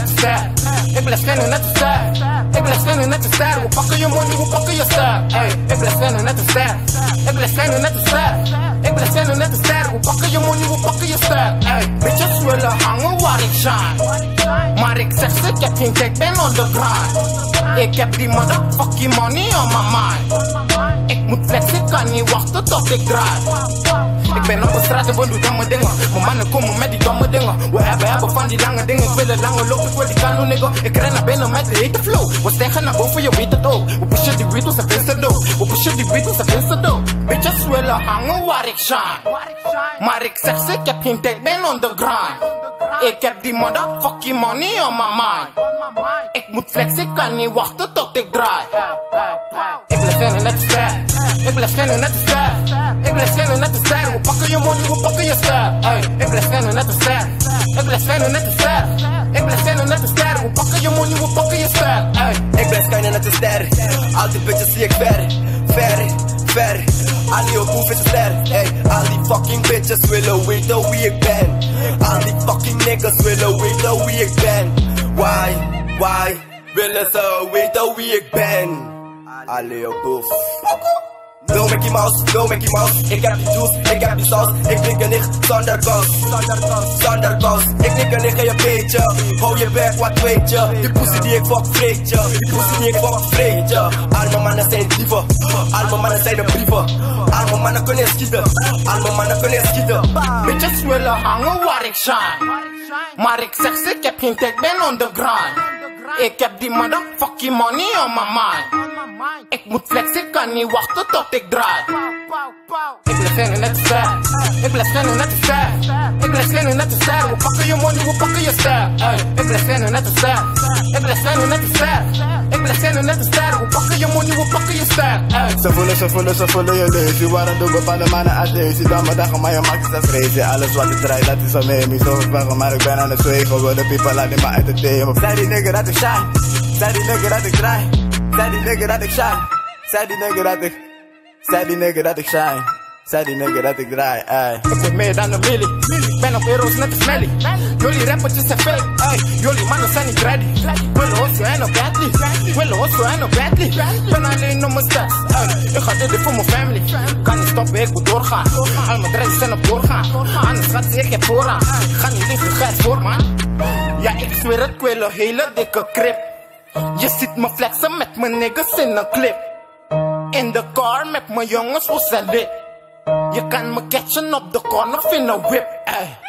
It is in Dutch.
net te ster. Ik blijf schijnen net te ster. Ik blijf schijnen net te ster. We pakken je money, we pakken je ster. Ey, ik blijf schijnen net te ster. Ik blijf schijnen net te ster. Ik blijf schijnen net te ster. We pakken je money, we pakken je ster. Ey, bitches willen hangen waar ik shine. Maar ik zeg ze, ik heb geen tijd, ben on the grind. Ik heb die motherfucking money on my mind. Ik moet flexen, ik kan niet wachten tot ik draai. Ik ben op de straat en we doen domme dingen. Mijn mannen komen met die domme dingen. We hebben van die lange dingen. Ik wil een lange loop, ik wil die kano nigga. Ik ren naar binnen met de hete flow. We stijgen naar boven, je weet het ook. We pushen die Beatles en vindt het ook. We pushen die Beatles en vindt het ook. Bitches willen hangen waar ik shine. Maar ik zeg ze, ik heb geen tijd, ben on the grind. Ik heb die motherfucking money on my mind. Ik moet flexen, ik kan niet wachten tot ik draai. Ik blijf schijnen net te ster. Ik blijf schijnen net te ster. Ik blijf schijnen net te ster. We pakken je money, we pakken je ster. Ey, ik blijf schijnen net te ster. Ik blijf schijnen net te ster. Ik blijf schijnen net te ster. We pakken je money, we pakken je ster. Ey, ik blijf schijnen net te ster. Al die bitches zie ik ver, ver, ver. Al die boef is ster. Ey, al die fucking bitches willen weten wie ik ben. Al die fucking niggas willen weten wie ik ben. Why willen ze weten wie ik ben? Allee boef. No Mickey Mouse, no Mickey Mouse. Ik heb die juice, ik heb die saus. Ik drink een nicht zonder kous, zonder kous. Ik drink een nicht in je beetje. Hou je bek, wat weet je? Die pussy die ik fuck vreet je. Die pussy die ik fuck vreet je. Al mijn mannen zijn dieven. Al mijn mannen zijn de brieven. Al mijn mannen kunnen schieten. Al mijn mannen kunnen schieten. Bitches willen hangen waar ik shine. Maar ik zeg ze, ik heb geen tijd, ben on the grind. Ik heb die motherfucking money on my mind. Ik moet flexen, ik kan niet wachten tot ik draai. Ik blijf schijnen net te ster. Ik blijf schijnen net te ster. Ik blijf schijnen net te ster. We pakken je money, we pakken je ster. Ey, ik blijf schijnen net te ster. Ik blijf schijnen net te ster. Ik blijf schijnen net te ster. We pakken je money, we pakken je ster. Ey. Ze voelen je lees. Je waren door bepaalde mannen als deze. Dan mijn dagen, maar je maakt het als race. Alles wat ik draai, dat is al mee. Niet zo verwachten, maar ik ben aan het zweven. Wil de people laten me entertainen. Zij die nigger dat ik shine. Zij die nigger dat ik draai. Zij die nigger dat ik shine. Zij die nigger dat ik. Zij die nigger dat ik shine. Zij die nigger dat ik draai, ey. Ik word meer dan een millie. Ik ben op euro's net als Smelly. Jullie rappertjes zijn fake, ey. Jullie mannen zijn niet ready. Willen hustle en op Bentley. Willen hustle en op Bentley. Ben alleen op mijn steps, ey. Ik ga dit voor mijn family. Kan niet stoppen, ik moet doorgaan. Al mijn dreads zijn op doorgaan. Anders gaat ze, ik heb vooraan. Ga niet liggen, geld voor man. Ja, ik zweer het, ik wil een hele dikke crib. Je ziet me flexen met mijn niggas in een clip. In de car met mijn jongens, we zijn lit. Je kan me catchen op de corner, vind een whip, ey.